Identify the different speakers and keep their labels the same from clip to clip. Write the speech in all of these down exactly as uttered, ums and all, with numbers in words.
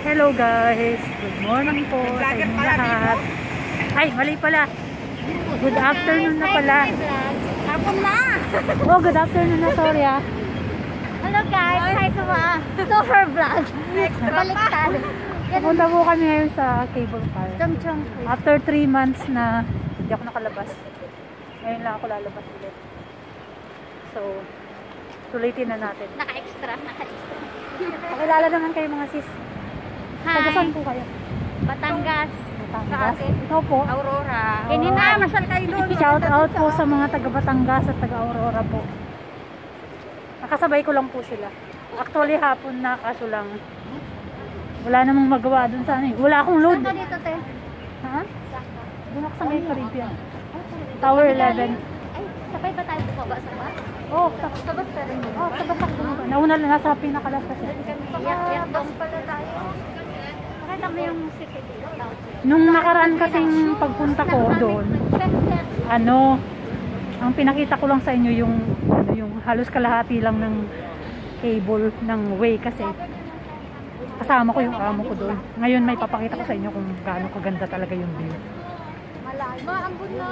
Speaker 1: Hello guys, good morning po sa inyong lahat. Ay, mali pala. Good afternoon na pala.
Speaker 2: Hapon na.
Speaker 1: Oh, good afternoon na, sorry ah.
Speaker 2: Hello guys, hi to mga super vlog. Baliktad.
Speaker 1: Pupunta po kami ngayon sa cable car.
Speaker 2: Chong-chong.
Speaker 1: After three months na hindi ako nakalabas. Ngayon lang ako lalabas ulit. So, sulitin na natin.
Speaker 2: Naka-extra, naka-extra.
Speaker 1: Pakilala naman kayo mga sis.
Speaker 2: Hi.
Speaker 1: Taga saan po kayo?
Speaker 2: Batangas.
Speaker 1: Batangas.
Speaker 2: Sa atin.
Speaker 1: Ikaw po?
Speaker 2: Aurora.
Speaker 1: Oh.
Speaker 2: Hindi na, masal kayo doon.
Speaker 1: Shout out po sa mga taga Batangas at taga Aurora po. Nakasabay ko lang po sila. Actually hapon na, kaso lang wala namang magawa dun sa ano eh. Wala akong load.
Speaker 2: Saan ka dito, te?
Speaker 1: Ha? Doon ako sa may Caribbean. Tower eleven.
Speaker 2: Ay, sabay ba tayo bumaba sa bus?
Speaker 1: Oh, sa
Speaker 2: Sa bus pa rin.
Speaker 1: Oh, sa basak bumaba. Nauna lang nasa pinakalas kasi.
Speaker 2: Yak-yak dong pala tayo. Pakita mo yung city dito.
Speaker 1: Nung nakaraan kasing pagpunta ko doon, ano, ang pinakita ko lang sa inyo yung ano, yung halos kalahati lang ng cable ng way kasi kasama ko yung amo ko doon. Ngayon may papakita ko sa inyo kung gaano kaganda talaga yung view.
Speaker 2: Malayo. Maambun na.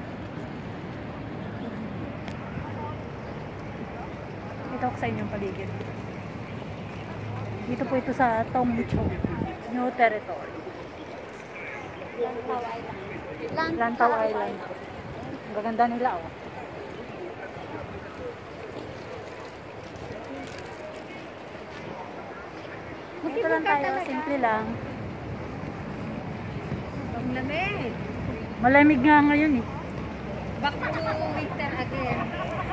Speaker 1: Ito ko sa inyong paligid. Dito po ito sa Tongcho, New Territory.
Speaker 2: Lantaw Island.
Speaker 1: Lantaw Island. Ang gaganda nila oh. Dito lang tayo, simple lang.
Speaker 2: Ang lamig.
Speaker 1: Malamig nga ngayon eh.
Speaker 2: Back to winter again.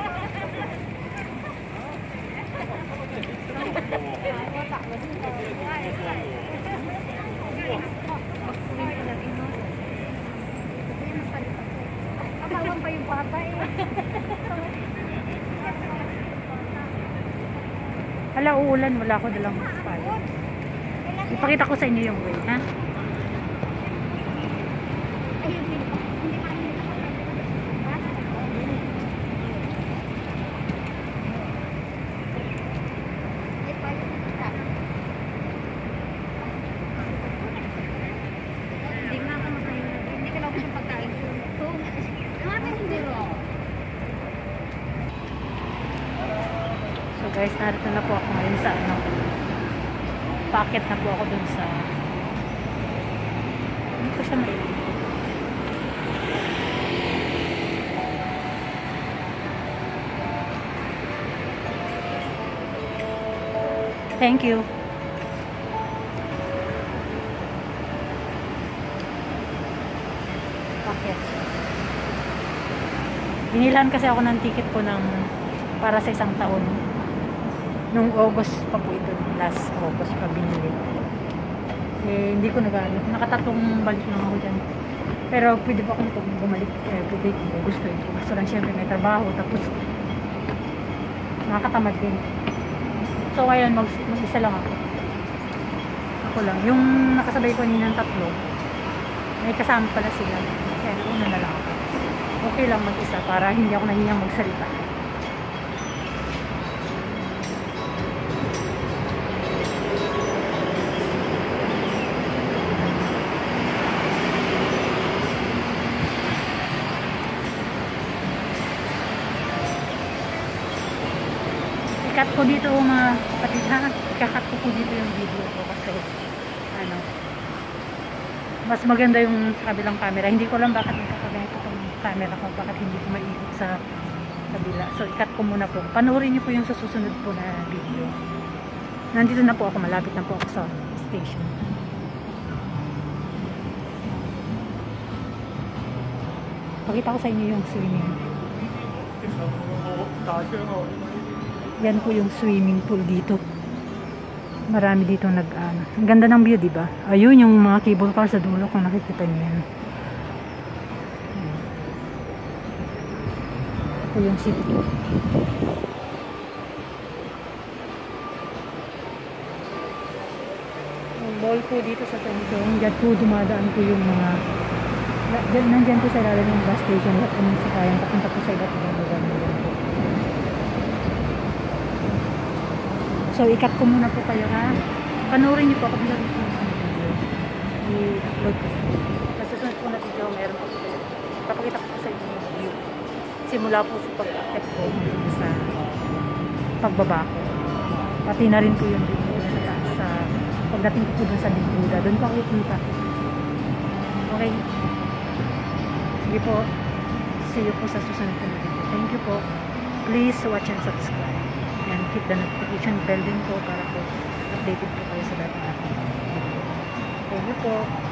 Speaker 2: Katawan pa yung bata eh.
Speaker 1: Hala, uulan. Wala ako dalang pala. Ipakita ko sa inyo yung way, ha? So guys, narito na po ako ngayon sa ano. Packet na po ako dun sa hindi ko siya may thank you. Packet. Binilan kasi ako ng ticket po ng para sa isang taon. Nung August pa po ito, last August pa binili. Eh, hindi ko nag-ano. Nakatatong balik lang ako dyan. Pero pwede pa akong bumalik every day kung gusto ito. Gusto lang syempre may trabaho. Tapos, nakakatamad din. So, ngayon, mag mag-isa lang ako. Ako lang. Yung nakasabay ko ninang tatlo, may kasama pala sila. Kaya una na lang ako. Okay lang mag-isa para hindi ako nahihiyang magsalita. Ikat ko dito mga kapatid ha. Ikakat ko po dito yung video ko kasi ano mas maganda yung sa kabilang camera. Hindi ko lang bakit nagkakaganito itong camera ko. Bakit hindi ko maiikot sa kabila. So ikat ko muna po. Panoorin niyo po yung sa susunod po na video. Nandito na po ako. Malapit na po ako sa station. Pakita ko sa inyo yung swimming. Yan po yung swimming pool dito. Marami dito nag ano. Ang ganda ng view, di ba? Ayun yung mga cable car sa dulo kung nakikita niyo yan. Ito yung city tour. Yung mall po dito sa Tongchong. Diyan po dumadaan po yung mga nandyan po sa ilalim ng bus station. Lahat po ng sakayan. Papunta po sa iba't ibang lugar. So, ikat ko muna po kayo ha. Panoorin niyo po ako bilang i-upload ko. Sa susunod po na video, meron po po. Papakita ko po sa inyo yung view. Simula po sa pag-akit ko sa pagbaba ko. Pati na rin po yung view ko sa taas. Sa pagdating ko po dun sa Big Buddha. Doon pa ako kita. Okay. Sige po. See you po sa susunod na video. Thank you po. Please watch and subscribe. And hit the notification bell din po para po updated po kayo sa dating natin video. Thank you po.